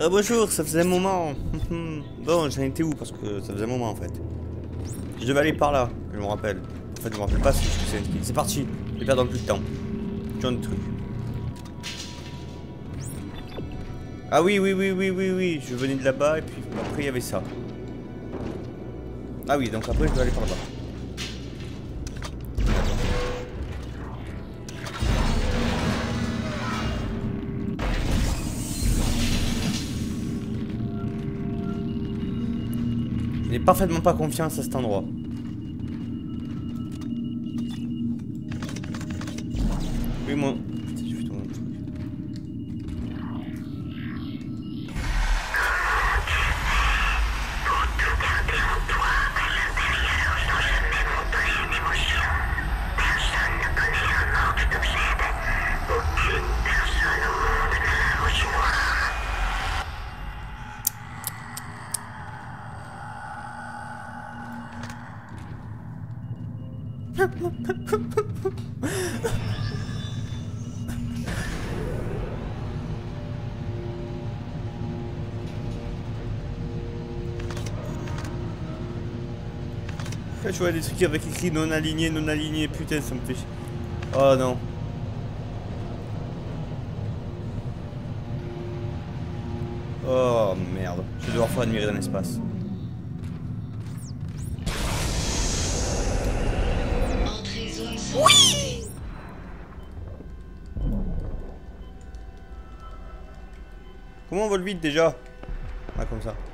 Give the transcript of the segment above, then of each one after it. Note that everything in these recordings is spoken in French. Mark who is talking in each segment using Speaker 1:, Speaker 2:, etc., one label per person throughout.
Speaker 1: Bonjour, ça faisait un moment. Bon, j'en étais où? Parce que ça faisait un moment en fait. Je devais aller par là, je me rappelle. En fait, je me rappelle pas ce que c'est inscrit. C'est parti, ne perdons plus de temps. Plein de trucs. Ah oui, oui, je venais de là-bas et puis après il y avait ça. Ah oui, donc après je dois aller par là-bas. Je n'ai parfaitement pas confiance à cet endroit. Oui, moi. Putain, j'ai fait tout mon truc. Je vois des trucs avec écrit non aligné, putain ça me fait chier. Oh non. Oh merde, je vais devoir faire admirer dans l'espace. Oui. Comment on vole vite déjà? Ah comme ça.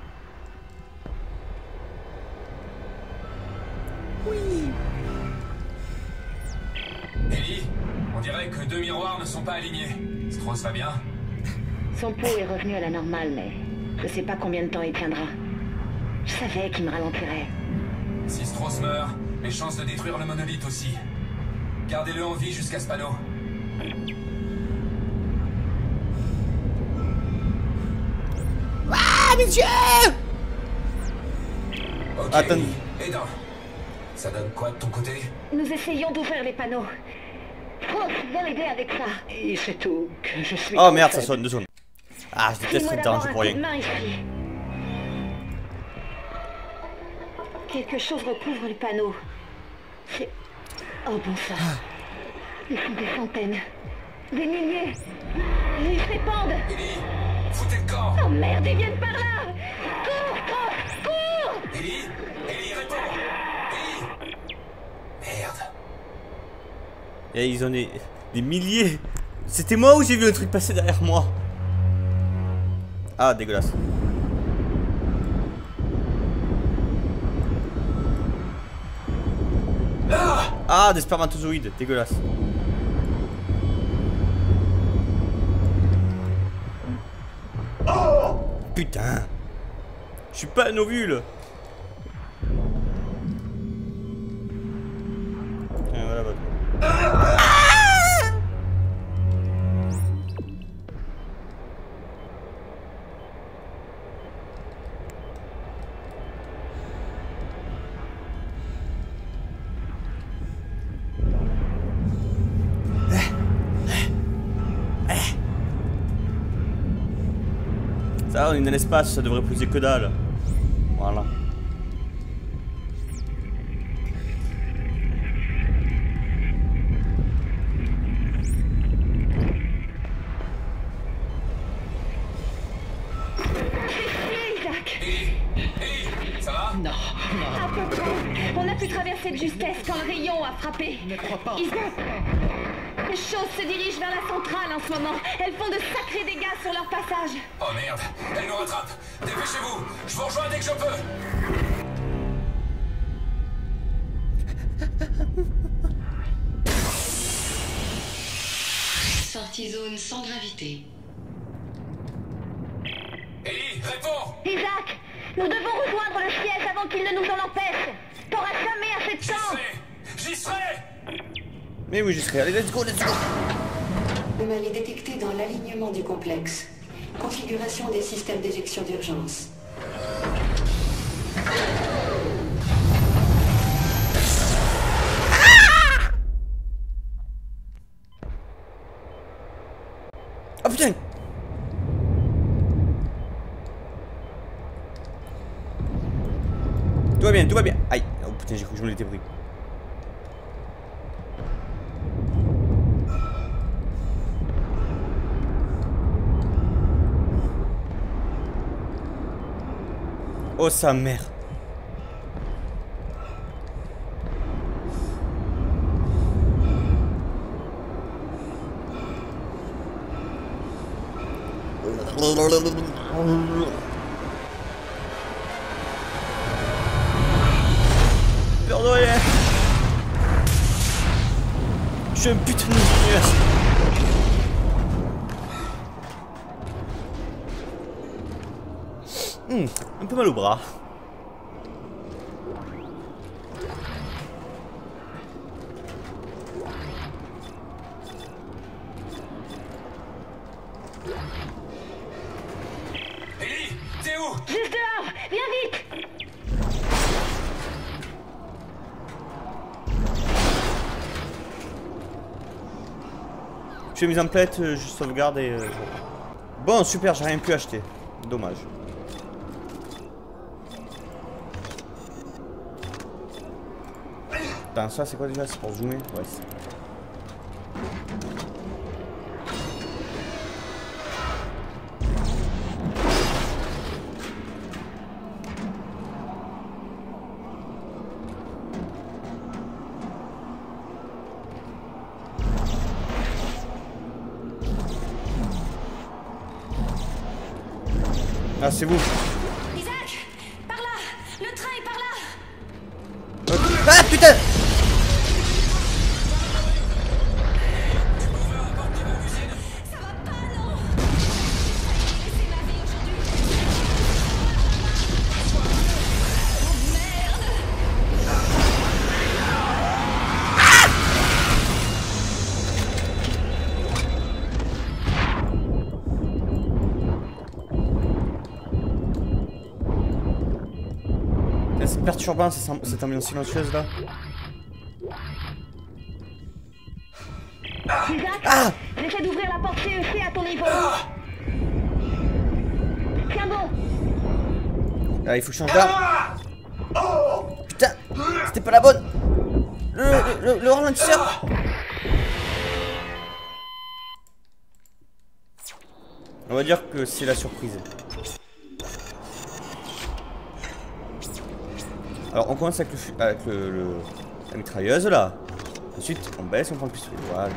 Speaker 1: Oui.
Speaker 2: Ellie, on dirait que deux miroirs ne sont pas alignés. Strauss va bien?
Speaker 3: Son pouls est revenu à la normale, mais je sais pas combien de temps il tiendra. Je savais qu'il me ralentirait.
Speaker 2: Si Strauss meurt, les chances de détruire le monolithe aussi. Gardez-le en vie jusqu'à Spano.
Speaker 1: Ah mes yeux.
Speaker 2: Ok,
Speaker 1: Attends.
Speaker 2: Eda, ça donne quoi de ton côté?
Speaker 3: Nous essayons d'ouvrir les panneaux. Frost, viens l'aider avec ça. Et c'est tout que je suis...
Speaker 1: Oh merde, ça sonne, 2 secondes. Ah, je déteste
Speaker 3: File-moi
Speaker 1: le
Speaker 3: d'abord
Speaker 1: danger
Speaker 3: un
Speaker 1: pour
Speaker 3: coup
Speaker 1: rien.
Speaker 3: de main ici. Quelque chose recouvre les panneaux. C'est... Oh bon sang. Ils sont des centaines. Des milliers. Ils se répandent.
Speaker 2: Ellie, foutez le camp!
Speaker 3: Oh merde, ils viennent par là. Cours, Frost, cours.
Speaker 2: Ellie, réponds! Ellie! Merde.
Speaker 1: Et ils ont des milliers. C'était moi ou j'ai vu un truc passer derrière moi? Ah, dégueulasse. Ah, des spermatozoïdes, dégueulasse. Putain. Je suis pas un ovule. Tiens, voilà votre... Ça, on est dans l'espace, ça devrait poser que dalle. Voilà.
Speaker 2: Ellie, ça va?
Speaker 3: Non. À peu près. On a pu traverser de justesse quand le rayon a frappé.
Speaker 4: Ne crois pas.
Speaker 3: Les choses se dirigent vers la centrale en ce moment. Elles font de sacrés dégâts sur leur passage.
Speaker 2: Oh merde, elle nous rattrape. Dépêchez-vous, je vous rejoins dès que je peux.
Speaker 5: Sortie zone sans gravité.
Speaker 2: Ellie, réponds!
Speaker 3: Isaac, nous devons rejoindre le siège avant qu'il ne nous en empêche. T'auras jamais assez de temps.
Speaker 2: J'y serai!
Speaker 1: Mais oui, j'y serai. Allez, let's go, let's go.
Speaker 5: Anomalie détectée dans l'alignement du complexe. Configuration des systèmes d'éjection d'urgence.
Speaker 1: Oh putain. Tout va bien, tout va bien. Aïe. Oh putain, j'ai cru que je me l'étais pris. Oh sa mère. Peur de rien. Je suis un putain de ingénieur. Un peu mal au bras.
Speaker 2: Ellie, t'es où?
Speaker 3: Juste dehors. Viens vite.
Speaker 1: Je suis mise en plate, je sauvegarde et... Bon, super, j'ai rien pu acheter. Dommage. Attends, ça c'est quoi déjà? C'est pour zoomer? Ouais, c'est... Ah, c'est vous.
Speaker 3: Isaac, par là. Le train est par là.
Speaker 1: Ah, putain!
Speaker 3: Ça va pas, non. C'est ma vie aujourd'hui. Oh merde.
Speaker 1: C'est perturbant cette ambiance silencieuse là.
Speaker 3: Isaac, j'essaie d'ouvrir la porte CEC à ton niveau. Tiens bon.
Speaker 1: Ah, il faut que je change d'arme. Putain, c'était pas la bonne. Le ralentisseur. On va dire que c'est la surprise. Alors on commence avec la mitrailleuse là. Ensuite on baisse, on prend le pistolet. Voilà.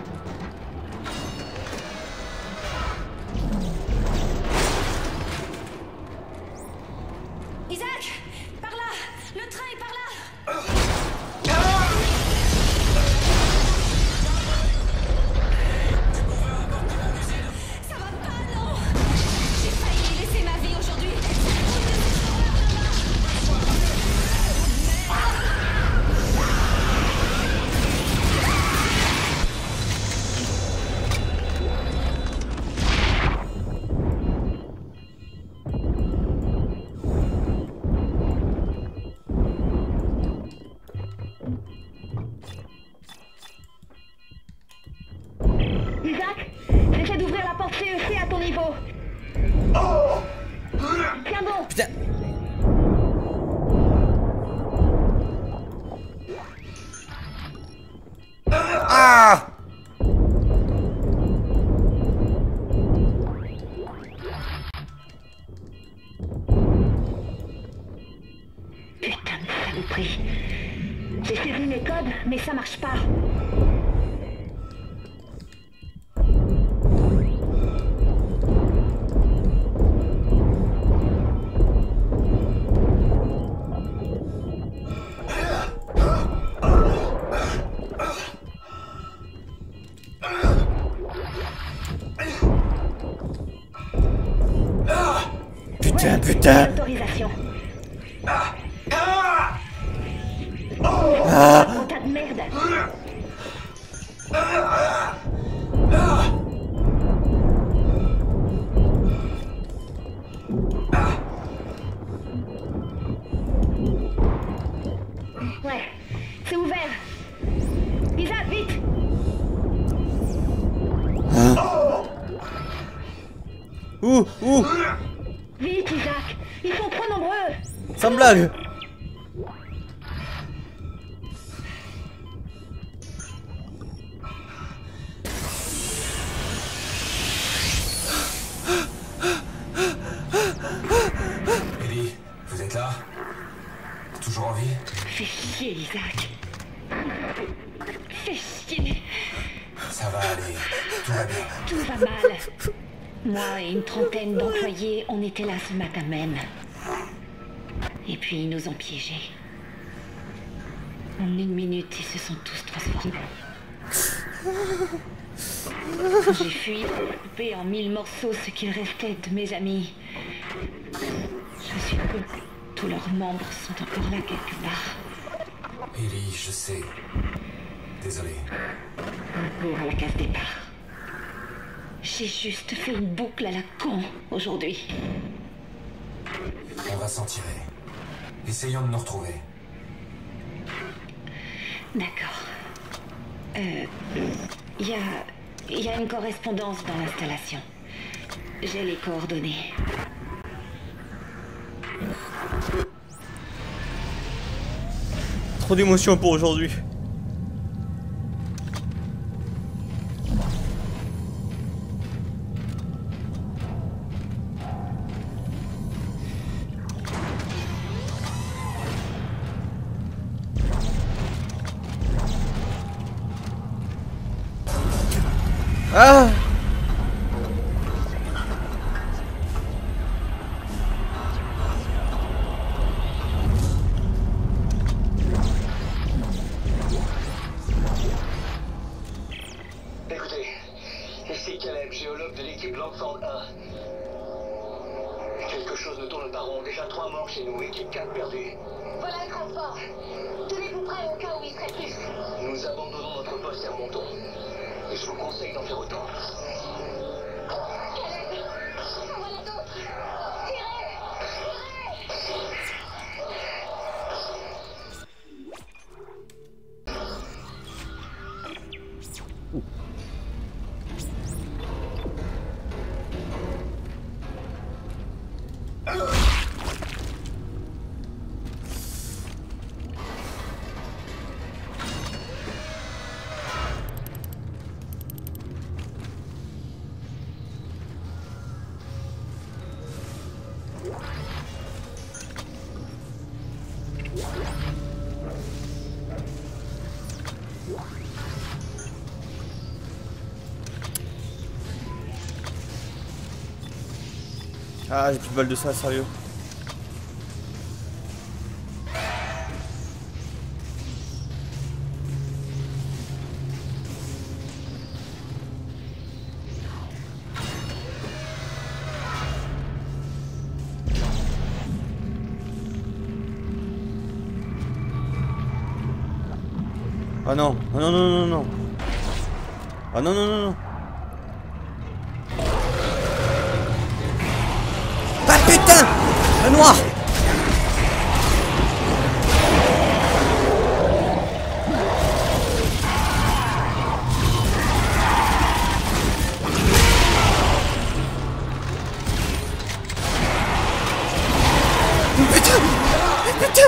Speaker 3: Isaac, par là. Le train est par là. Ça va pas, non. J'ai failli laisser ma vie aujourd'hui. Isaac, j'essaie d'ouvrir la porte CEC à ton niveau. Tiens bon.
Speaker 1: Putain. Ah!
Speaker 3: Putain de saloperie. J'ai saisi mes codes, mais ça marche pas.
Speaker 1: Putain, putain.
Speaker 3: Autorisation.
Speaker 1: Ah!
Speaker 3: Oh, tas de merde. Ouais, c'est ouvert. Isaac, vite.
Speaker 1: Ouh!
Speaker 3: Vite, Isaac. Ils sont trop nombreux.
Speaker 1: Sans blague!
Speaker 3: Fais chier, Isaac. Fais chier.
Speaker 2: Ça va aller, tout va bien.
Speaker 3: Tout va mal. Moi et une trentaine d'employés, on était là ce matin même. Et puis ils nous ont piégés. En une minute, ils se sont tous transformés. J'ai fui, coupé en 1000 morceaux ce qu'il restait de mes amis. Je suis peu. Tous leurs membres sont encore là quelque part.
Speaker 2: Ellie, je sais. Désolé.
Speaker 3: Pour la case départ. J'ai juste fait une boucle à la con aujourd'hui.
Speaker 2: On va s'en tirer. Essayons de nous retrouver.
Speaker 3: D'accord. Il y a une correspondance dans l'installation. J'ai les coordonnées.
Speaker 1: Trop d'émotions pour aujourd'hui. Ah!
Speaker 4: Écoutez, ici Caleb, géologue de l'équipe Langford 1. Quelque chose ne tourne pas rond. Déjà 3 morts chez nous, équipe 4 perdue.
Speaker 6: Voilà le transport. Tenez-vous prêts au cas où il serait plus.
Speaker 4: Nous abandonnons notre poste et remontons. Et je vous conseille d'en faire autant.
Speaker 6: Caleb, en voilà d'autres. Tirez!
Speaker 1: Ah, j'ai plus de balles de ça, sérieux. Ah non, ah non, non, non, non. Ah non, non, non, non. Ah putain! Le noir! Putain! Putain!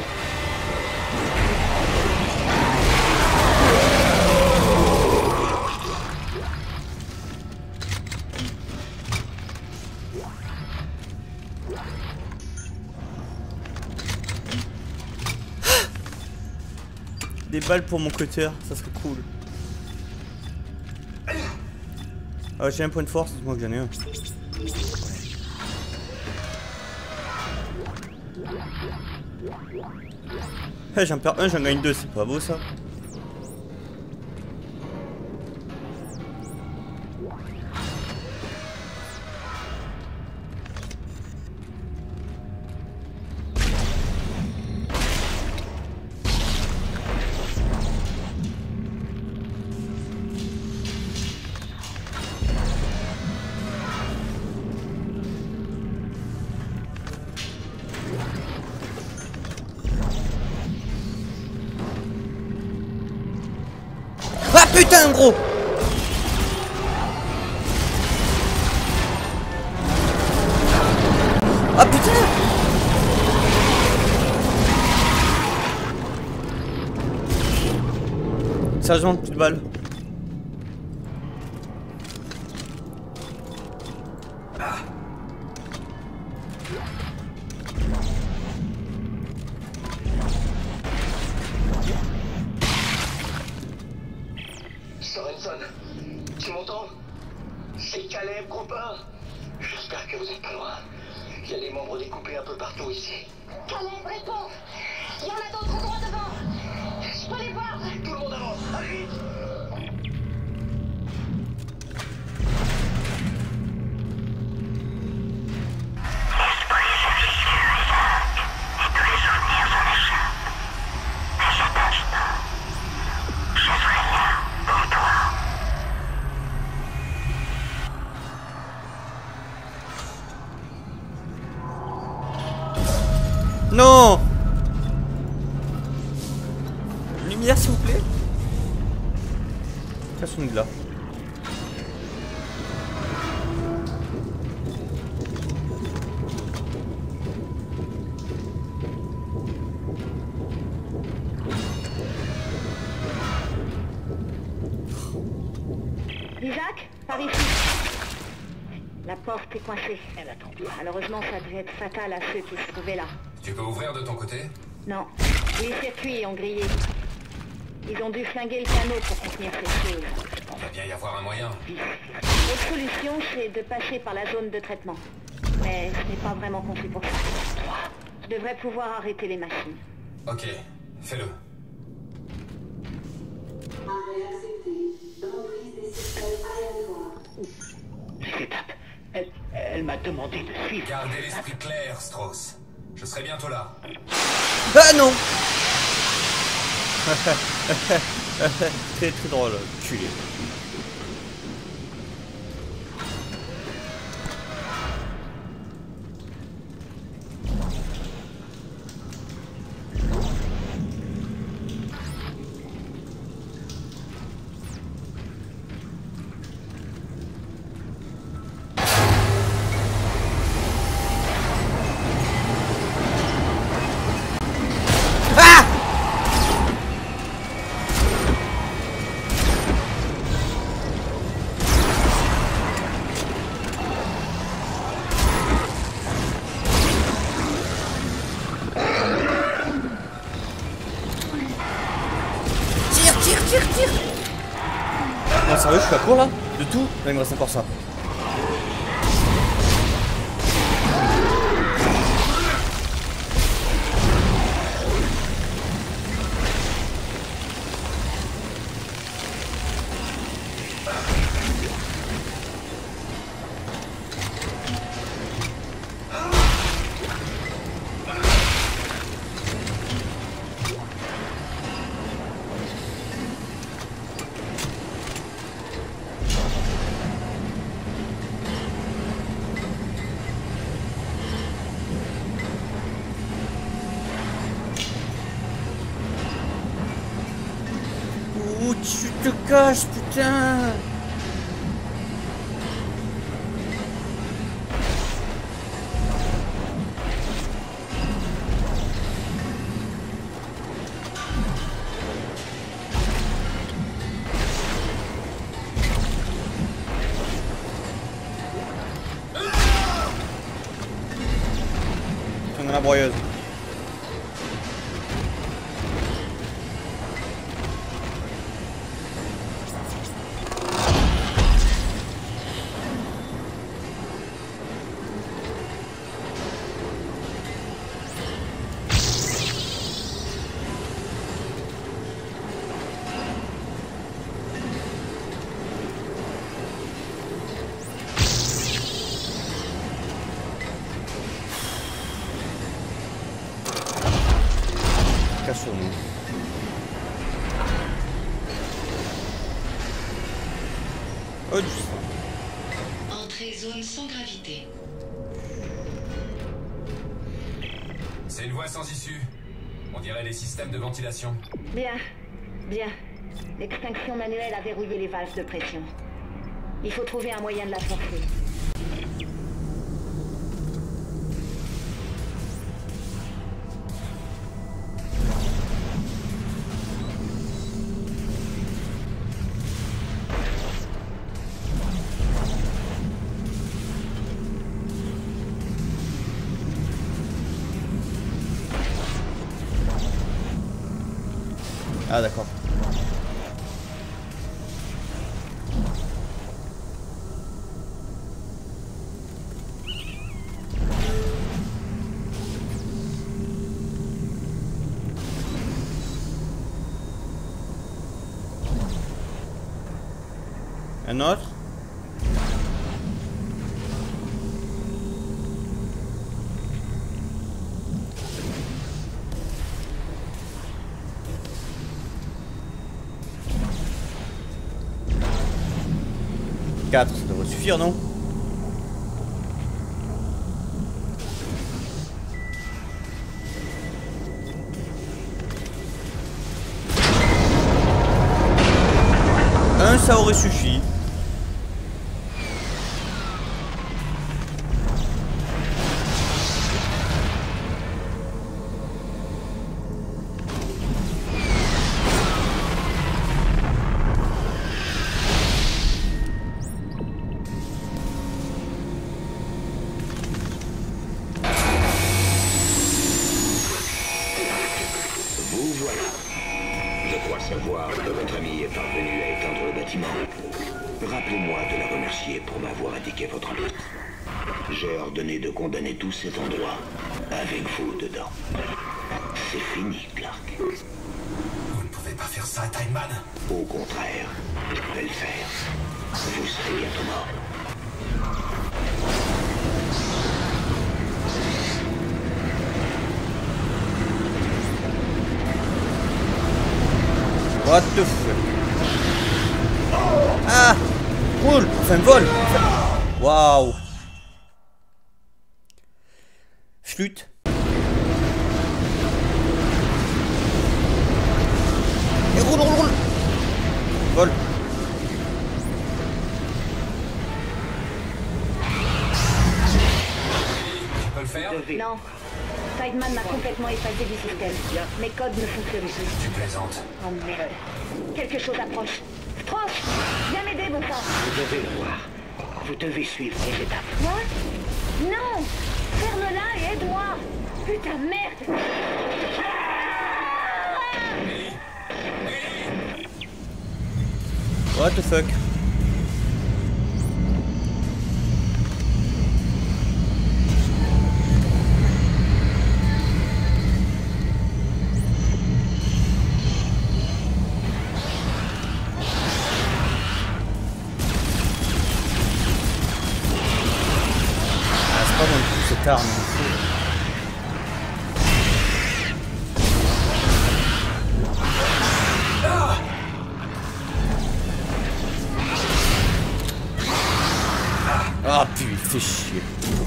Speaker 1: Des balles pour mon cutter, ça serait cool. Ah, j'ai un point de force, dites-moi que j'en ai un. Hey, j'en perds un, j'en gagne deux, c'est pas beau ça. Ah putain gros! Ah putain! Sérieusement, plus de balles.
Speaker 4: copains. J'espère que vous êtes pas loin. Il y a des membres découpés un peu partout ici.
Speaker 6: Caleb, réponds. Il y en a d'autres droit devant. Je peux les voir.
Speaker 4: Tout le monde avance, allez vite.
Speaker 1: Non! Lumière, s'il vous plaît. Cassons de là.
Speaker 3: Isaac, par ici. La porte est coincée. Malheureusement, ça devait être fatal à ceux qui se trouvaient là.
Speaker 2: Tu peux ouvrir de ton côté?
Speaker 3: Non, les circuits ont grillé. Ils ont dû flinguer le canot pour contenir ces choses.
Speaker 2: On va bien y avoir un moyen.
Speaker 3: L'autre solution, c'est de passer par la zone de traitement. Mais ce n'est pas vraiment conçu pour ça. Je devrais pouvoir arrêter les machines.
Speaker 2: Ok, fais-le.
Speaker 7: Les étapes. Elle m'a demandé de suivre.
Speaker 2: Gardez l'esprit clair, Strauss. Je serai bientôt là.
Speaker 1: Ah non! Très très drôle, culé. Non, sérieux, je suis à court là? De tout? Non, il me reste encore ça. Où tu te caches, putain? On a la broyeuse. Cassons-nous. Oh, du sang.
Speaker 8: Entrée zone sans gravité.
Speaker 2: C'est une voie sans issue. On dirait les systèmes de ventilation.
Speaker 3: Bien, bien. L'extinction manuelle a verrouillé les valves de pression. Il faut trouver un moyen de la forcer.
Speaker 1: Ah d'accord. Un autre. Ça devrait suffire, non? Un, ça aurait suffi.
Speaker 9: savoir que votre ami est parvenu à éteindre le bâtiment. Rappelez-moi de la remercier pour m'avoir indiqué votre emploi. J'ai ordonné de condamner tous ces endroits, avec vous dedans. C'est fini, Clark.
Speaker 2: Vous ne pouvez pas faire ça, Timeman.
Speaker 9: Au contraire, je vais le faire. Vous serez bientôt mort.
Speaker 1: What the fuck? Ah! Cool! Enfin, vol! Waouh! Flûte! Et roule, roule, roule! Vol!
Speaker 2: Tu peux le faire?
Speaker 3: Non. Tideman m'a complètement effacé du système. Mes codes ne fonctionnent plus.
Speaker 2: Tu plaisantes.
Speaker 3: Oh merde. Quelque chose approche. Stross! Viens m'aider, bon sang!
Speaker 7: Vous devez le voir. Vous devez suivre les étapes.
Speaker 3: Quoi? Non! Ferme-la et aide-moi! Putain, merde!
Speaker 1: What the fuck? Cette arme. Ah putain, fais chier.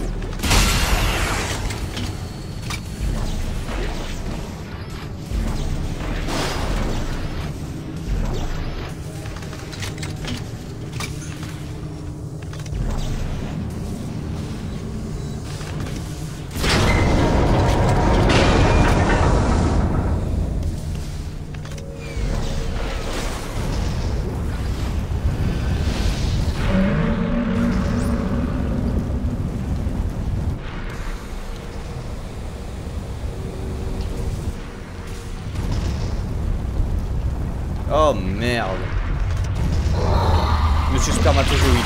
Speaker 1: Oh merde. Monsieur spermatozoïde.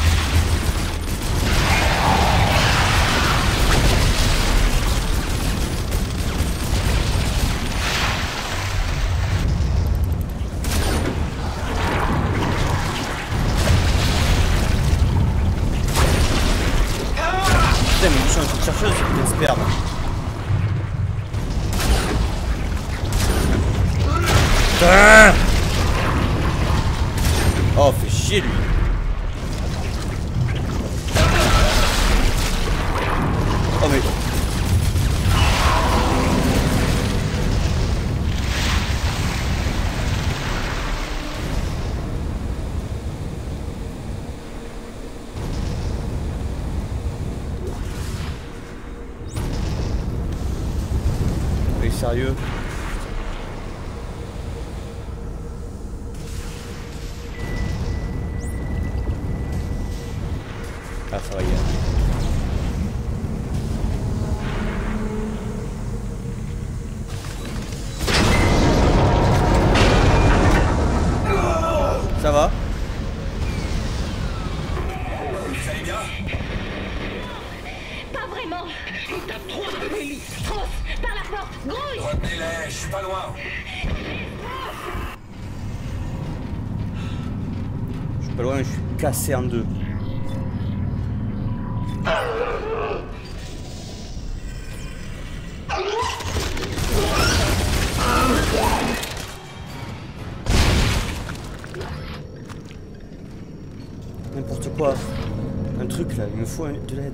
Speaker 1: Putain mais je suis un truc chercheuse, c'est une sperme. Ah! Oh, fait chier lui. Oh mais... Mais sérieux? Ah, ça va y aller. Ça va?
Speaker 2: Vous allez bien?
Speaker 3: Pas vraiment! T'as trop de Ellie! Stross! Par la porte! Grouille!
Speaker 2: Retenez-les, je suis pas loin.
Speaker 1: Pas loin, je suis cassé en deux. N'importe quoi. Un truc là, il me faut de l'aide.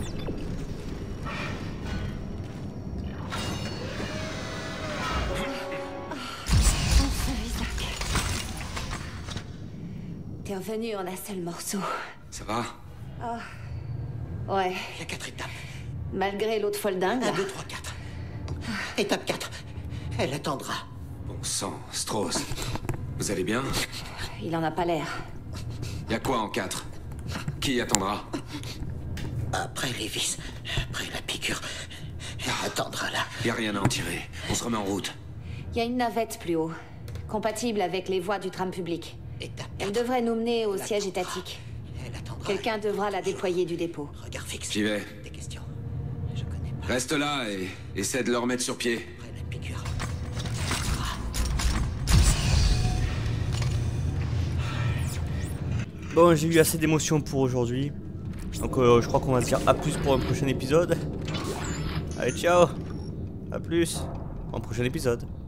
Speaker 5: T'es revenu en un seul morceau.
Speaker 2: Ça va?
Speaker 5: Oh. Ouais.
Speaker 7: Il y a 4 étapes.
Speaker 5: Malgré l'autre folle dingue.
Speaker 7: 1, 2, 3, 4. Étape 4. Elle attendra.
Speaker 2: Bon sang, Strauss. Vous allez bien?
Speaker 5: Il en a pas l'air.
Speaker 2: Y a quoi en 4? Qui attendra?
Speaker 7: Après les vis, après la piqûre, elle attendra là.
Speaker 2: Y a rien à en tirer. On se remet en route.
Speaker 5: Il y a une navette plus haut, compatible avec les voies du tram public.
Speaker 7: Étape 4.
Speaker 5: Elle devrait nous mener au siège étatique.
Speaker 7: Elle attendra.
Speaker 5: Quelqu'un devra la déployer du dépôt.
Speaker 7: Regard fixe.
Speaker 2: J'y vais.
Speaker 7: Des questions. Je connais pas.
Speaker 2: Reste là et essaie de le remettre sur pied.
Speaker 7: Après la piqûre.
Speaker 1: Bon, j'ai eu assez d'émotions pour aujourd'hui. Donc je crois qu'on va se dire à plus pour un prochain épisode. Allez, ciao. À plus. Pour un prochain épisode.